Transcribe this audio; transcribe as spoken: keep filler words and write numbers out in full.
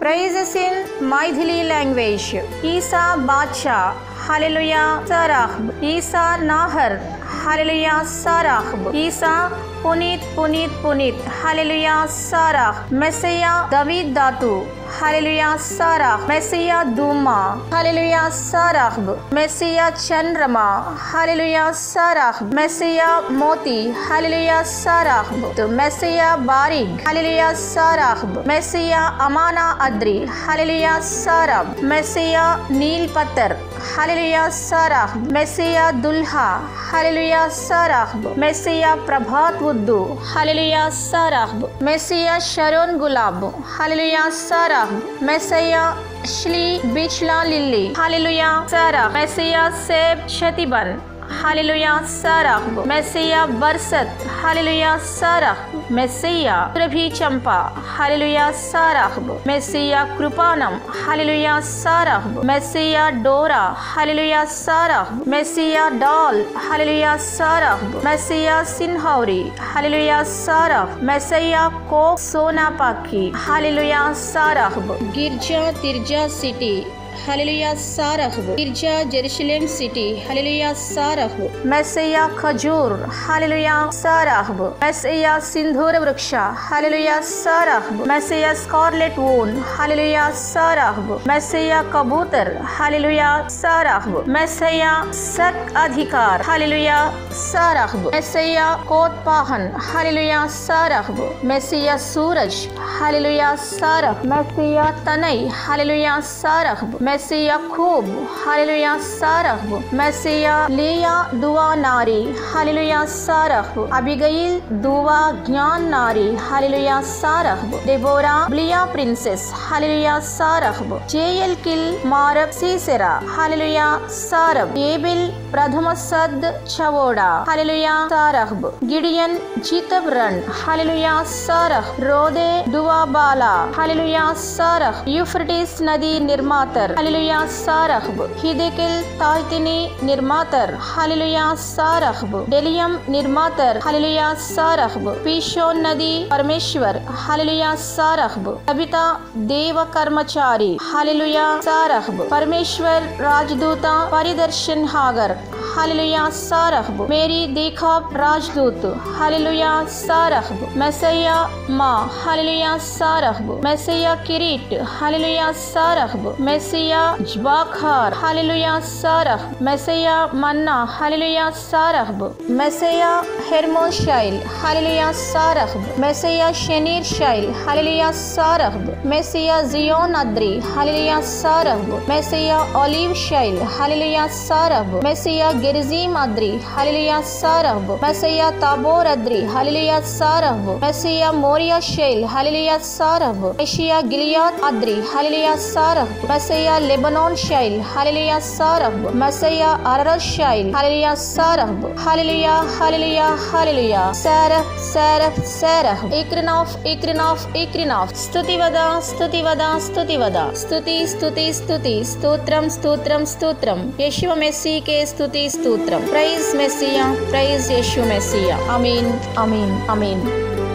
Praises in Maithili language. Isa Bacha, Hallelujah, Sarahb. Isa Nahar, Hallelujah, Sarahb. Isa Punit, Punit, Punit, Hallelujah, Sarah. Messiah David Datu, Hallelujah, Sarah. Messiah Duma, Hallelujah, Sarah. Messiah Chandrama, Hallelujah, Sarah. Messiah Moti, Hallelujah, Sarah. Messiah Barig, Hallelujah, Sarah. Messiah Amana Adri, Hallelujah, Sarah. Messiah Neil Patar, Hallelujah, Sarah. Messiah Dulha, Hallelujah, Sarah. Messiah Prabhat Wuddu, Hallelujah, Sarah. Messiah Sharon Gulab, Hallelujah, Sarah. Messiah Shli Bichla Lily, Hallelujah, Sarah. Messiah Seb Shatiban, Hallelujah, Sarah. Messiah Barsat, Hallelujah, Sarah. Messiah Prabhi Champa, Hallelujah, Sarah. Messiah Krupanam, Hallelujah, Sarah. Messiah Dora, Hallelujah, Sarah. Messiah Dal, Hallelujah, Sarah. Messiah Sinhauri, Hallelujah, Sarah. Messiah Ko Sonapaki, Hallelujah, Sarah. Girja Tirja City, Hallelujah, Sarah. Girja Jerusalem City, Hallelujah, Sarah. Messiah Khajur, Hallelujah, Sarah. Messiah Sindhur Vriksha, Hallelujah, Sarah. Messiah Scarlet Wound, Hallelujah, Sarah. Messiah Kabutar, Hallelujah, Sarah. Messiah Sak Adhikar, Hallelujah, Sarah. Messiah Kot Pahan, Hallelujah, Sarah. Messiah Suraj, Hallelujah, Sarah. Messiah Tanai, Hallelujah, Sarah. Messiah Khub, Hallelujah, Sarah. Messiah Leah Dua Nari, Hallelujah, Sarah. Abigail Dua Gyan Nari, Hallelujah, Sarah. Deborah Blia Princess, Hallelujah, Sarah. J L Kil Marab Sisera, Hallelujah, Sarah. Abel Pradhamasad Chavoda, Hallelujah, Sarah. Gideon Jitabran, Hallelujah, Sarah. Rode Dua Bala, Hallelujah, Sarah. Euphrates Nadi Nirmatar, Hallelujah, Sarah. Hidekil Taitini Nirmatar, Hallelujah, Sarah. Delium Nirmatar, Hallelujah, Sarah. Pishon Nadi Parmeshwar, Hallelujah, Sarah. Abita Deva Karmachari, Hallelujah, Sarah. Parmeshwar Rajduta Paridarshan Hagar, Hallelujah, Sarah. Mary Dekhab Rajdut, Hallelujah, Sarah. Messiah Ma, Hallelujah, Sarah. Messiah Kirit, Hallelujah, Sarah. Messiah Jbakhar, Hallelujah, Sarah. Messiah Manna, Hallelujah, Sarah. Messiah Hermon Shail, Hallelujah, Sarah. Messiah Shenir Shail, Hallelujah, Sarah. Messiah Zion Adri, Hallelujah, Sarah. Messiah Olive Shail, Hallelujah, Sarah. Messiah Gerizim Adri, Hallelujah, Sarah. Messiah Tabor Adri, Hallelujah, Sarah. Messiah Moria Shail, Hallelujah, Sarah. Messiah Gilead Adri, Hallelujah, Sarah. Messiah Lebanon Shail, Hallelujah, Sarah. Messiah Ararat Shail, Hallelujah, Sarah. Hallelujah, Hallelujah, Hallelujah. Sarah, Sarah, Sarah. Ikrinov, Ikrinov, Ikrinov. Stutivada, Stutivada, Stutivada. Stuti, Stuti, Stuti. Stotram, Stotram, Stotram. Yeshua Messi ke Stuti, Stotram. Praise Messiah, praise Yeshua Messiah. Amen, Amen, Amen.